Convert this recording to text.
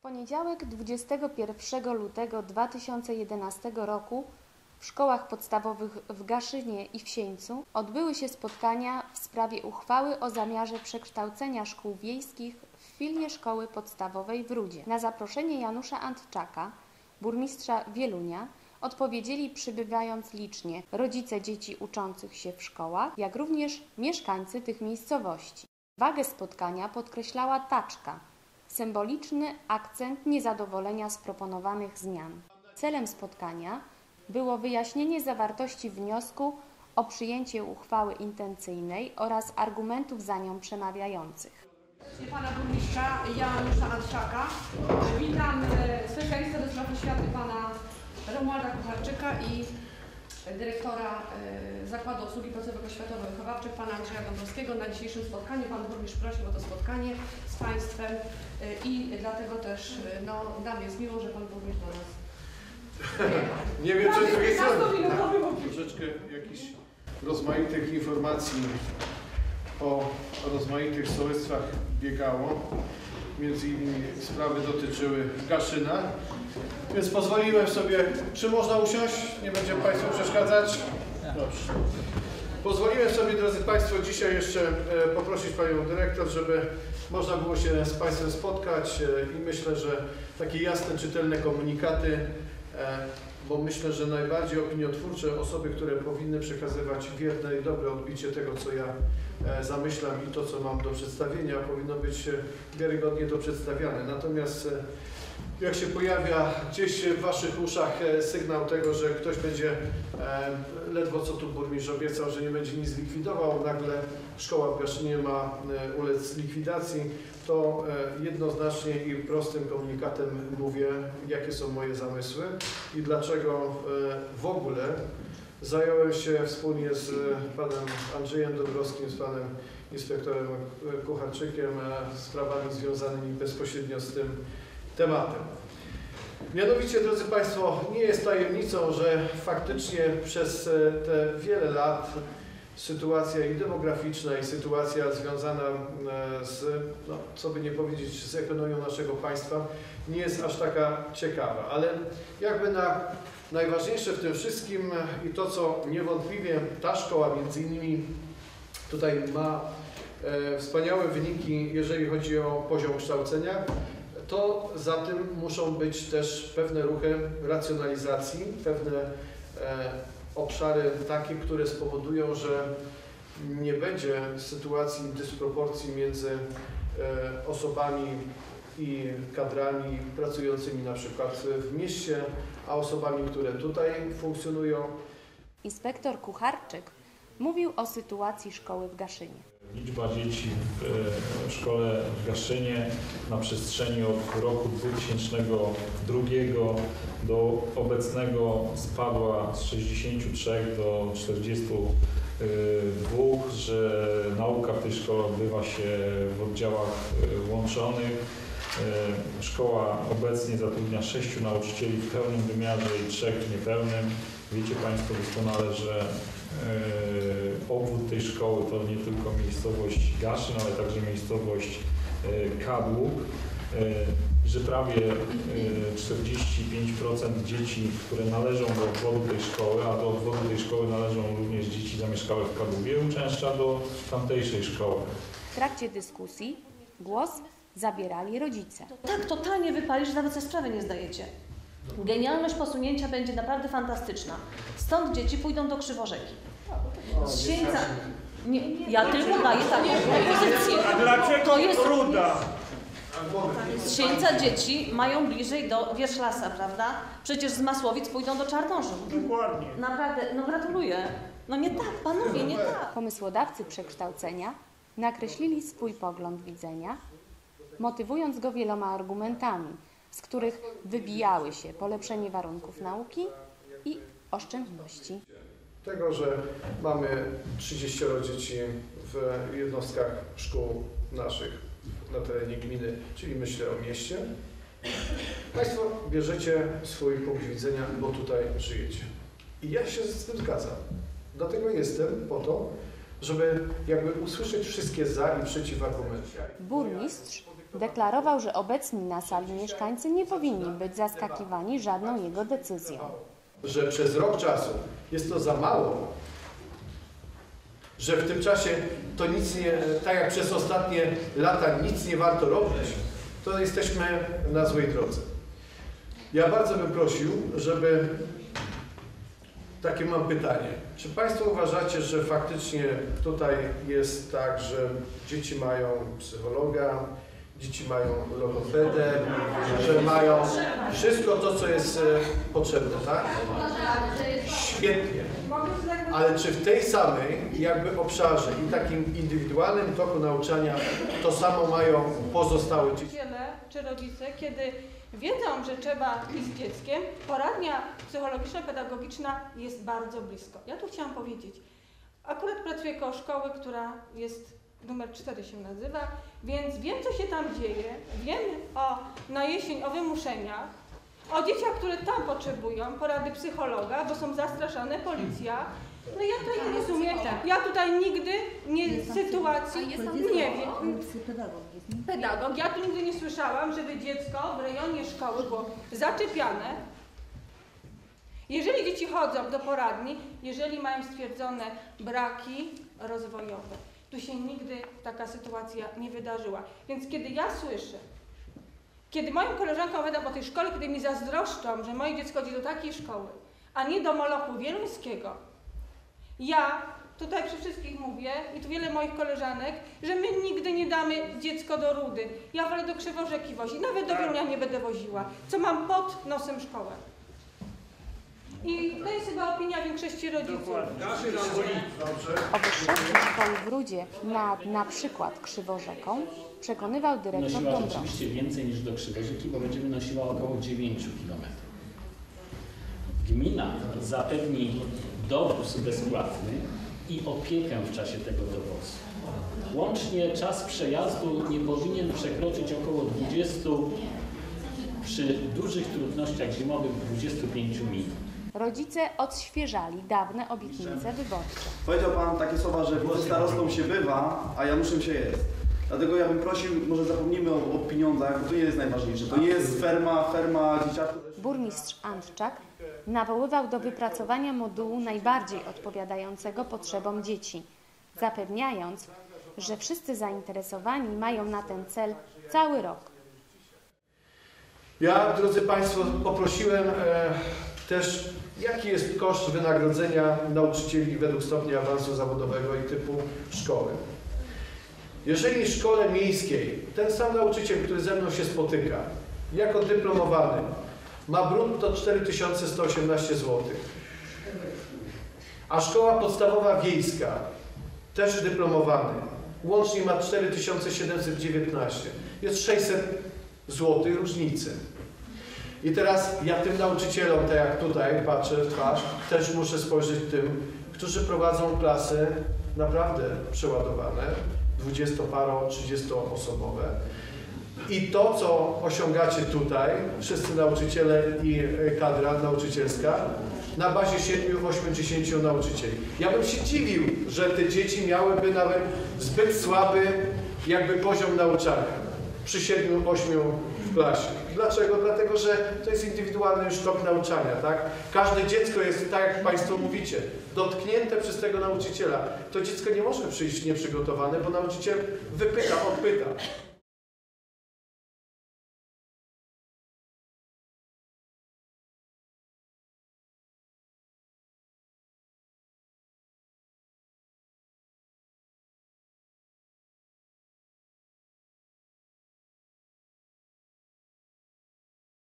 poniedziałek 21 lutego 2011 roku w szkołach podstawowych w Gaszynie i w Sieńcu odbyły się spotkania w sprawie uchwały o zamiarze przekształcenia szkół wiejskich w filię szkoły podstawowej w Rudzie. Na zaproszenie Janusza Antczaka, burmistrza Wielunia, odpowiedzieli przybywając licznie rodzice dzieci uczących się w szkołach, jak również mieszkańcy tych miejscowości. Wagę spotkania podkreślała taczka, symboliczny akcent niezadowolenia z proponowanych zmian. Celem spotkania było wyjaśnienie zawartości wniosku o przyjęcie uchwały intencyjnej oraz argumentów za nią przemawiających. Pana burmistrza Janusza Antczaka. Witam specjalistę do spraw oświaty pana Romualda Kucharczyka i dyrektora Zakładu Obsługi Placówek Oświatowo-Wychowawczych pana Andrzeja Dąbrowskiego. Na dzisiejszym spotkaniu pan burmistrz prosił o to spotkanie z państwem i dlatego też nam jest miło, że pan burmistrz do nas nie wiem, czy z drugiej strony troszeczkę jakichś rozmaitych informacji o rozmaitych sołectwach biegało. Między innymi sprawy dotyczyły Gaszyna, więc pozwoliłem sobie, czy można usiąść? Nie będziemy Państwu przeszkadzać? Dobrze. Pozwoliłem sobie, drodzy Państwo, dzisiaj jeszcze poprosić Panią Dyrektor, żeby można było się z Państwem spotkać i myślę, że takie jasne, czytelne komunikaty, bo myślę, że najbardziej opiniotwórcze osoby, które powinny przekazywać wierne i dobre odbicie tego, co ja zamyślam i to, co mam do przedstawienia, powinno być wiarygodnie to przedstawiane. Natomiast jak się pojawia gdzieś w Waszych uszach sygnał tego, że ktoś będzie, ledwo co tu burmistrz obiecał, że nie będzie nic likwidował, nagle szkoła w Gaszynie ma ulec likwidacji, to jednoznacznie i prostym komunikatem mówię, jakie są moje zamysły i dlaczego w ogóle zająłem się wspólnie z panem Andrzejem Dąbrowskim, z panem inspektorem Kucharczykiem sprawami związanymi bezpośrednio z tym tematem. Mianowicie, drodzy Państwo, nie jest tajemnicą, że faktycznie przez te wiele lat sytuacja i demograficzna, i sytuacja związana z, co by nie powiedzieć, z ekonomią naszego państwa nie jest aż taka ciekawa. Ale jakby najważniejsze w tym wszystkim i to, co niewątpliwie ta szkoła między innymi tutaj ma wspaniałe wyniki, jeżeli chodzi o poziom kształcenia, to za tym muszą być też pewne ruchy racjonalizacji, pewne obszary takie, które spowodują, że nie będzie sytuacji dysproporcji między osobami i kadrami pracującymi na przykład w mieście, a osobami, które tutaj funkcjonują. Inspektor Kucharczyk mówił o sytuacji szkoły w Gaszynie. Liczba dzieci w szkole w Gaszynie na przestrzeni od roku 2002 do obecnego spadła z 63 do 42, że nauka w tej szkole odbywa się w oddziałach łączonych. Szkoła obecnie zatrudnia 6 nauczycieli w pełnym wymiarze i 3 w niepełnym. Wiecie Państwo doskonale, że obwód tej szkoły to nie tylko miejscowość Gaszyn, ale także miejscowość Kadłub, że prawie 45% dzieci, które należą do obwodu tej szkoły, a do obwodu tej szkoły należą również dzieci zamieszkałe w Kadłubie, uczęszcza do tamtejszej szkoły. W trakcie dyskusji głos zabierali rodzice. Tak totalnie wypali, że nawet sobie sprawy nie zdajecie. Genialność posunięcia będzie naprawdę fantastyczna. Stąd dzieci pójdą do Krzyworzeki. Z Sieńca... Nie, ja tylko daję taką propozycję. A dlaczego to jest Ruda? Z Sieńca dzieci mają bliżej do Wierzchlasa, prawda? Przecież z Masłowic pójdą do Czarnożów. Dokładnie. Naprawdę, gratuluję. Nie tak, panowie, nie tak. Pomysłodawcy przekształcenia nakreślili swój pogląd widzenia, motywując go wieloma argumentami, z których wybijały się polepszenie warunków nauki i oszczędności. Tego, że mamy 30 dzieci w jednostkach szkół naszych na terenie gminy, czyli myślę o mieście. Państwo bierzecie swój punkt widzenia, bo tutaj żyjecie. I ja się z tym zgadzam. Dlatego jestem po to, żeby jakby usłyszeć wszystkie za i przeciw argumenty. Burmistrz deklarował, że obecni na sali mieszkańcy nie powinni być zaskakiwani żadną jego decyzją. Że przez rok czasu jest to za mało, że w tym czasie to nic nie, tak jak przez ostatnie lata nic nie warto robić, to jesteśmy na złej drodze. Ja bardzo bym prosił, żeby... Takie mam pytanie. Czy Państwo uważacie, że faktycznie tutaj jest tak, że dzieci mają psychologa, dzieci mają logopedę, że mają wszystko to, co jest potrzebne, tak? Świetnie. Ale czy w tej samej jakby obszarze i takim indywidualnym toku nauczania to samo mają pozostałe dzieci? Czy rodzice, kiedy wiedzą, że trzeba iść z dzieckiem, poradnia psychologiczno-pedagogiczna jest bardzo blisko. Ja tu chciałam powiedzieć, akurat pracuję koło szkoły, która jest numer 4 się nazywa, więc wiem, co się tam dzieje, wiem na jesień o wymuszeniach, o dzieciach, które tam potrzebują porady psychologa, bo są zastraszane, policja. No ja tutaj nie rozumiem, ja tutaj nigdy sytuacji nie wiem. Pedagog, ja tu nigdy nie słyszałam, żeby dziecko w rejonie szkoły było zaczepiane. Jeżeli dzieci chodzą do poradni, jeżeli mają stwierdzone braki rozwojowe, tu się nigdy taka sytuacja nie wydarzyła. Więc kiedy ja słyszę, kiedy moim koleżankom opowiadam o tej szkole, kiedy mi zazdroszczą, że moje dziecko chodzi do takiej szkoły, a nie do Molochu Wieluńskiego, ja tutaj przy wszystkich mówię, i tu wiele moich koleżanek, że my nigdy nie damy dziecko do Rudy. Ja wolę do Krzyworzeki wozić, nawet do Wielunia nie będę woziła, co mam pod nosem szkołę. I to jest chyba opinia większości rodziców. O wyższości szkoły w Rudzie na przykład Krzyworzeką przekonywał dyrektor Nosiła Dąbrowski. rzeczywiście więcej niż do Krzyworzeki, bo będzie wynosiła około 9 km. Gmina zapewni dowóz bezpłatny i opiekę w czasie tego dowozu. Łącznie czas przejazdu nie powinien przekroczyć około 20, przy dużych trudnościach zimowych 25 minut. Rodzice odświeżali dawne obietnice wyborcze. Powiedział Pan takie słowa, że starostą się bywa, a Januszem się jest. Dlatego ja bym prosił, może zapomnijmy o pieniądzach, bo to nie jest najważniejsze. To nie jest ferma dzieciaków. Burmistrz Antczak nawoływał do wypracowania modułu najbardziej odpowiadającego potrzebom dzieci, zapewniając, że wszyscy zainteresowani mają na ten cel cały rok. Ja, drodzy Państwo, poprosiłem też, jaki jest koszt wynagrodzenia nauczycieli według stopnia awansu zawodowego i typu szkoły. Jeżeli w szkole miejskiej ten sam nauczyciel, który ze mną się spotyka, jako dyplomowany, ma brutto 4118 zł, a szkoła podstawowa wiejska, też dyplomowany, łącznie ma 4719, jest 600 zł różnicy. I teraz ja tym nauczycielom, tak jak tutaj patrzę w twarz, też muszę spojrzeć tym, którzy prowadzą klasy naprawdę przeładowane, 20-paro, 30-osobowe. I to, co osiągacie tutaj, wszyscy nauczyciele i kadra nauczycielska, na bazie 7-8-10 nauczycieli. Ja bym się dziwił, że te dzieci miałyby nawet zbyt słaby jakby poziom nauczania przy 7-8 w klasie. Dlaczego? Dlatego, że to jest indywidualny już tok nauczania, tak? Każde dziecko jest, tak jak Państwo mówicie, dotknięte przez tego nauczyciela. To dziecko nie może przyjść nieprzygotowane, bo nauczyciel wypyta, odpyta.